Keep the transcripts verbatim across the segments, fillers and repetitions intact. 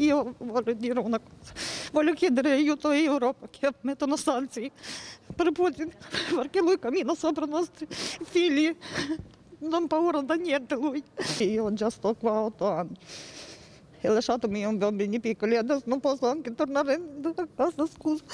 Io voglio dire una cosa, voglio chiedere aiuto all'Europa che mettono sanzioni per Putin, perché lui cammina sopra i nostri figli, non ha paura da niente lui. Io già sto qua otto anni e lasciatemi un bambini piccoli, adesso non posso anche tornare a casa, scusa.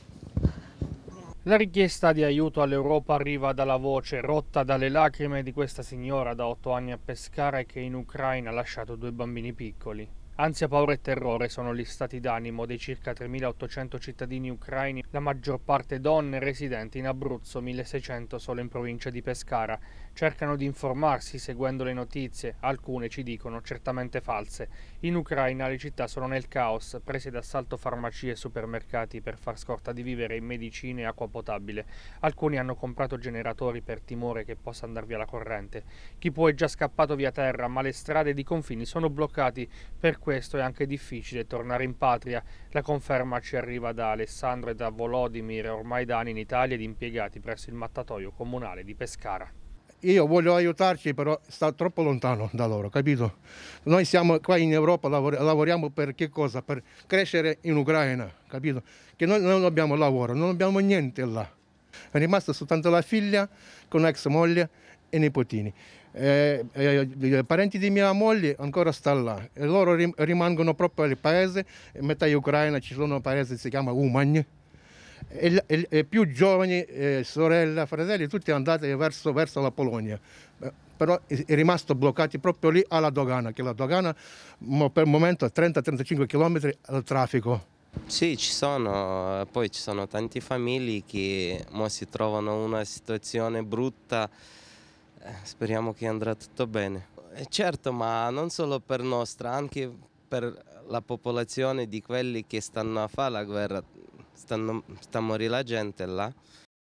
La richiesta di aiuto all'Europa arriva dalla voce rotta dalle lacrime di questa signora da otto anni a Pescara e che in Ucraina ha lasciato due bambini piccoli. Ansia, paura e terrore sono gli stati d'animo dei circa tremilaottocento cittadini ucraini, la maggior parte donne residenti in Abruzzo, milleseicento solo in provincia di Pescara. Cercano di informarsi seguendo le notizie, alcune ci dicono certamente false. In Ucraina le città sono nel caos, prese d'assalto farmacie e supermercati per far scorta di vivere in medicine e acqua potabile. Alcuni hanno comprato generatori per timore che possa andar via la corrente. Chi può è già scappato via terra, ma le strade ed i confini sono bloccati. Per questo è anche difficile tornare in patria. La conferma ci arriva da Alessandro e da Volodymyr, ormai da anni in Italia ed impiegati presso il mattatoio comunale di Pescara. Io voglio aiutarci, però sta troppo lontano da loro, capito? Noi siamo qua in Europa, lavor- lavoriamo per che cosa? Per crescere in Ucraina, capito? Che noi non abbiamo lavoro, non abbiamo niente là. È rimasta soltanto la figlia con ex moglie e nipotini. Eh, eh, I parenti di mia moglie ancora stanno là e loro rim- rimangono proprio al paese, metà Ucraina, ci sono un paese che si chiama Umagne. E, e, e più giovani, eh, sorelle, fratelli, tutti andati verso, verso la Polonia. Eh, però è, è rimasto bloccati proprio lì alla dogana, che la dogana mo, per il momento è trenta trentacinque chilometri al traffico. Sì, ci sono, poi ci sono tante famiglie che mo si trovano in una situazione brutta, eh, speriamo che andrà tutto bene. Eh, certo, ma non solo per nostra, anche per la popolazione di quelli che stanno a fare la guerra. Stanno, sta a morire la gente là,